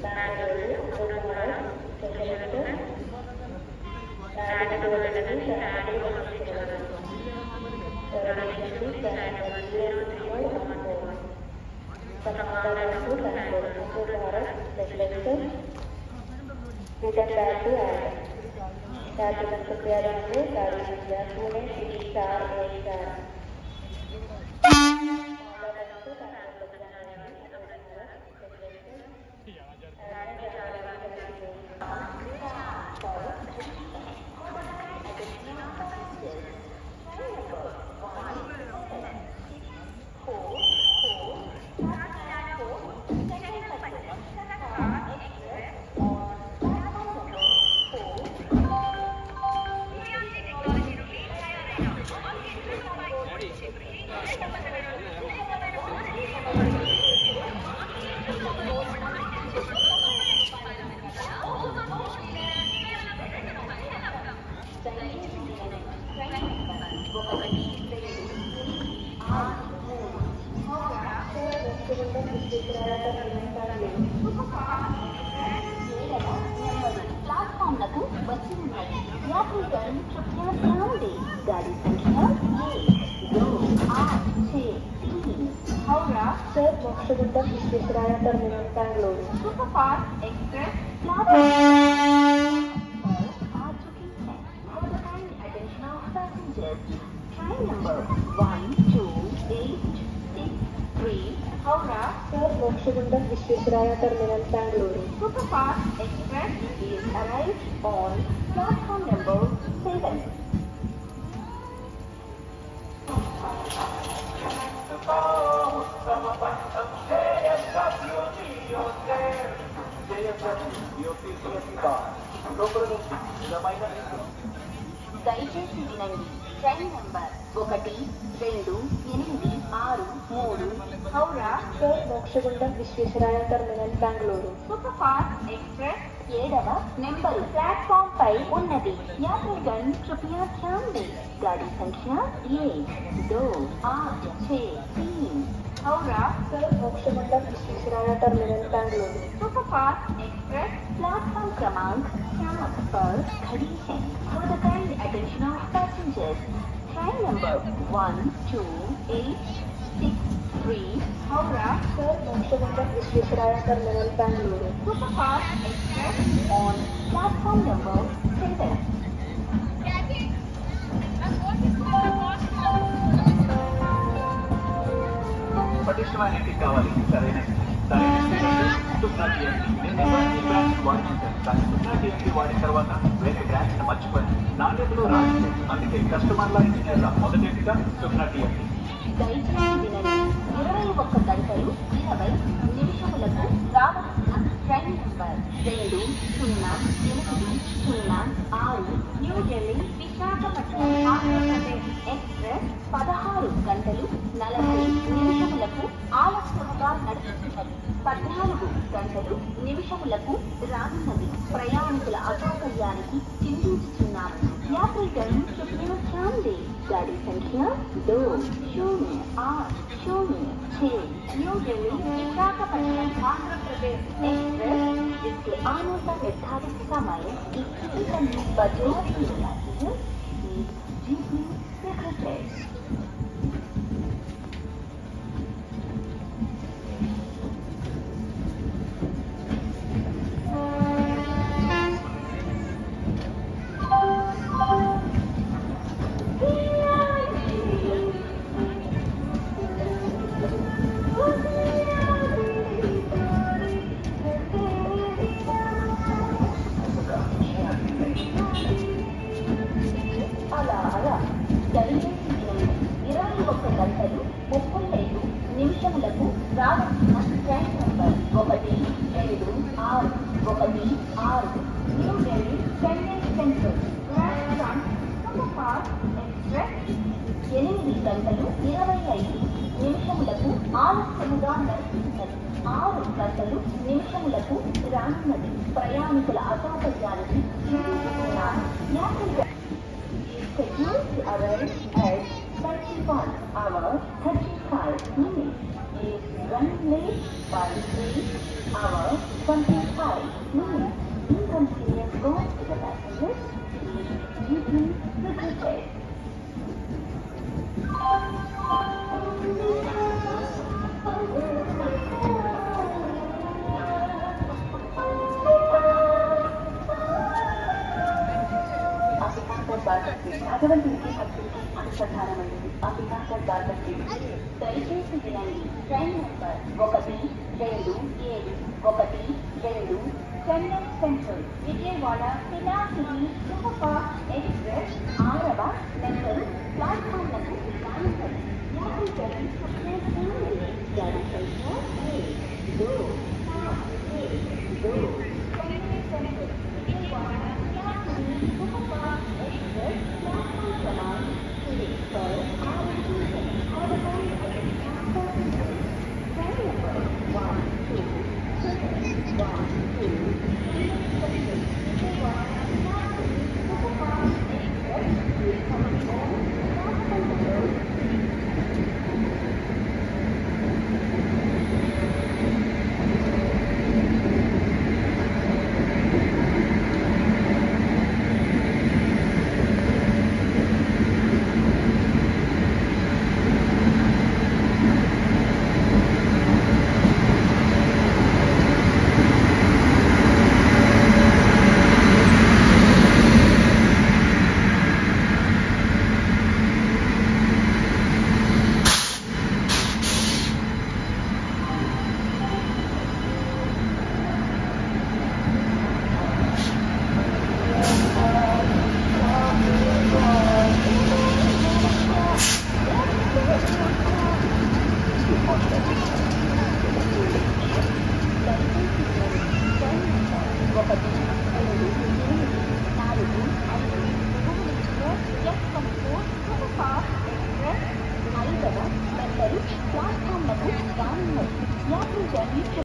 Bangalore, Bharat, Shunted, and to return back to Adam. Document prepared on the Caribbean, student C star A star. Terminal Bangalore. Superfast Express for the kind attention of passengers. Train number 12863 Howrah Sir Mokshagundam Vishwesvaraya Terminal Bangalore. Superfast Express is arrived on platform number 7. దయచేసి వినండి. Train number 1286 Howrah sir Mokshagundam Visvesvaraya terminal Bengaluru. Super fast express 7వ number platform పై ఉన్నది. यात्रीगण कृपया ध्यान दें. गाड़ी संख्या 1 2 8 6 3 Howrah sir Mokshagundam Visvesvaraya terminal Bengaluru. Superfast express platform क्रमांक 7 पर खड़ी है. For the kind attention of passengers, train number 12863 Howrah sir Mokshagundam Visvesvaraya terminal Bengaluru. Superfast Express on platform number 7. పటిష్టమైన ఇంటికి కావాలి సరైన వాడిన తర్వాత వేరే బ్రాంచ్ మర్చిపోయాను. నాణ్యతలో రాసింది. అందుకే కస్టమర్ల ఇంజనీర్ల మొదటి ఎంపిక సుగ్నా టీఎంటీ. దయచేసి వినండి. 21 గంటలు 20 నిమిషములకు రావాల్సిన train number 208006 New Delhi Visakhapatnam Andhra Pradesh express 16 గంటలు 40 నిమిషములకు ఆలస్యముగా నడుస్తున్నది. 14 గంటలు నిమిషములకు రానున్నది. ప్రయాణికుల అసౌకర్యానికి చింతించుచున్నాము. यात्रीगण कृपया ध्यान दें. गाड़ी संख्या 208006 न्यू दिल्ली विशाखापट्टनम आंध्र प्रदेश एक्सप्रेस जिसके आने का निर्धारित समय 21 बजे जीपी सेक्रेटरी. ప్రయాణికుల అసౌకర్యానికి scheduled to arrive at 31 hours 35 minutes. is running late by 3 hours 25 minutes. Inconvenience caused to the passengers is deeply regretted. భగవంతుడికి భక్తుడికి అనుసంధానమైనది. అంబికాకర్ దాతకి దయచేసి వినండి. Train number 12712 Chennai central Vijayawada పిలాసిరి సూపర్ఫాస్ట్ ఎక్స్ప్రెస్ 6వ నెంబరు ప్లాట్ఫామ్లకు రానున్నది. యాత్రికులు గాడి సంఖ్య 2 చెన్నై సెంట్రల్ విజయవాడ పిలాసిరి సూపర్ఫాస్ట్ ఎక్స్ప్రెస్ प्लेटफॉर्म क्रमांक 3 पर आ रही है और हमारी ट्रेन नंबर 5వ నెంబరు ప్లాట్ఫామ్లకు రానున్నది. యాత్రికులు